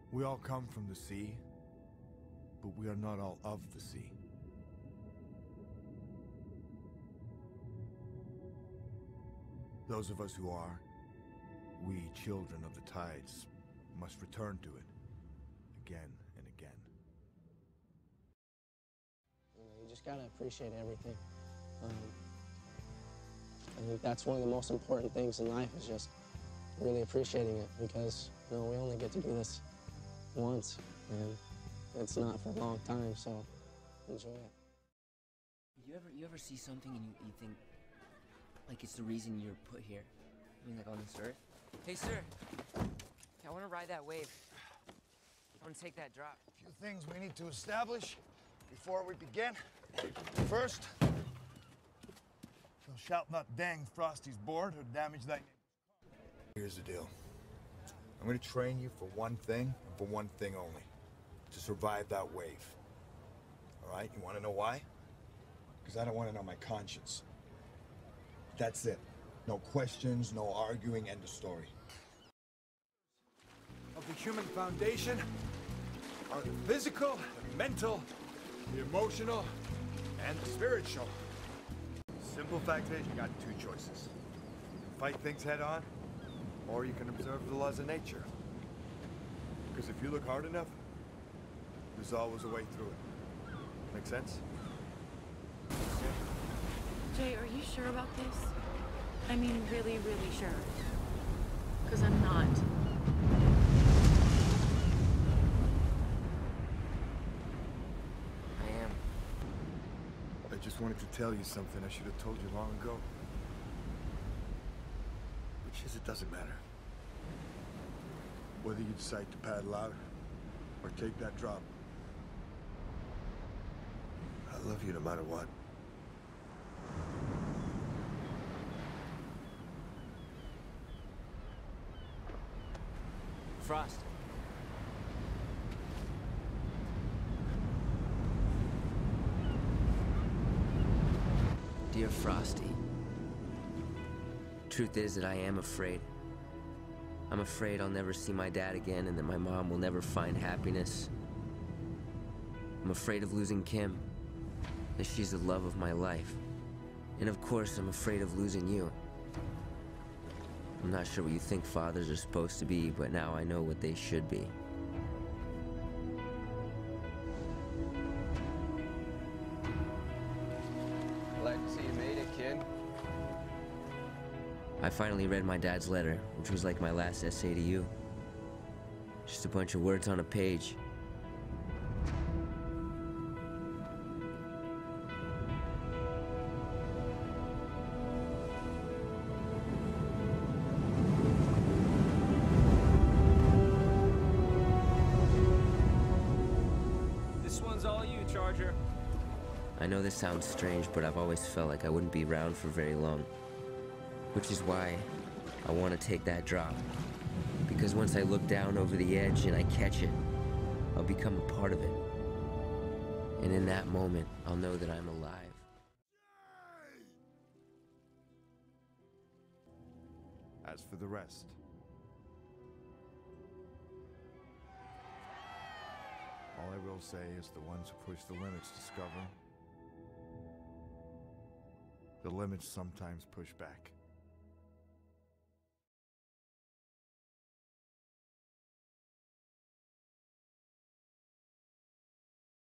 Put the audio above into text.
We all come from the sea, but we are not all of the sea. Those of us who are, we children of the tides, must return to it again and again. You just gotta appreciate everything. I think that's one of the most important things in life, is just really appreciating it, because we only get to do this once, and it's not for a long time, so enjoy it. You ever see something and you think like it's the reason you're put here? I mean, like on this earth? Hey, sir. I want to ride that wave. I want to take that drop. A few things we need to establish before we begin. First, thou shalt not dang Frosty's board or damage thy name. Here's the deal. I'm going to train you for one thing, and for one thing only. To survive that wave. All right? You want to know why? Because I don't want it on my conscience. That's it. No questions, no arguing, end of story. Of the human foundation are the physical, the mental, the emotional, and the spiritual. Simple fact is, you got two choices. You can fight things head on, or you can observe the laws of nature. Because if you look hard enough, there's always a way through it. Make sense? Jay, are you sure about this? I mean, really, really sure. Because I'm not. I am. I just wanted to tell you something I should have told you long ago. Which is, it doesn't matter. Whether you decide to paddle out or take that drop. I love you no matter what. Frost. Dear Frosty, truth is that I am afraid. I'm afraid I'll never see my dad again and that my mom will never find happiness. I'm afraid of losing Kim, that she's the love of my life. And of course, I'm afraid of losing you. I'm not sure what you think fathers are supposed to be, but now I know what they should be. Glad to see you made it, kid. I finally read my dad's letter, which was like my last essay to you. Just a bunch of words on a page. This one's all you, Charger. I know this sounds strange, but I've always felt like I wouldn't be around for very long. Which is why I want to take that drop. Because once I look down over the edge and I catch it, I'll become a part of it. And in that moment, I'll know that I'm alive. As for the rest, all I will say is the ones who push the limits discover the limits sometimes push back.